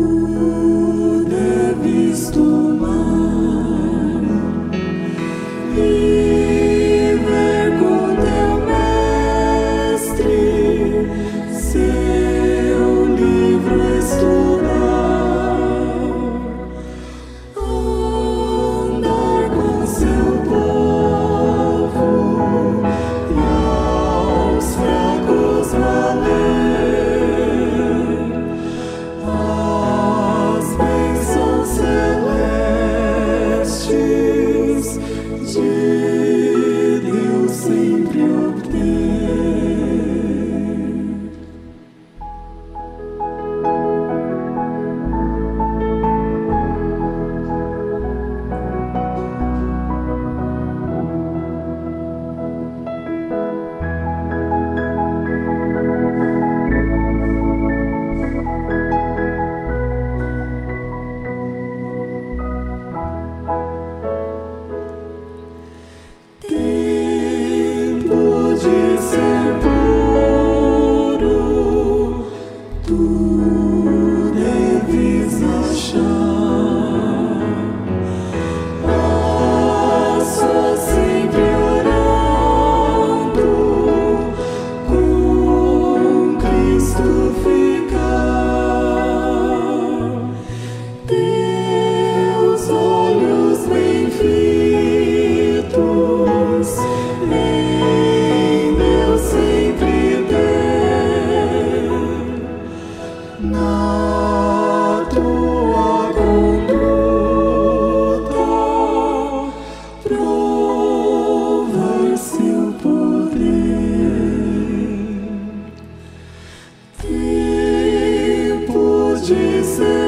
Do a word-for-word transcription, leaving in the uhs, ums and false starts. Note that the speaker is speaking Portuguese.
deves tomar e ver com teu mestre, seu livro estudar, andar com seu povo e aos fracos valer as bênçãos celestes de Deus sempre obter. Tempo de ser puro, tu deves achar, a sós sempre orando, com Cristo ficar. Teus olhos bem fitos em Deus sempre ter, na tua conduta provar seu poder. Tempo de ser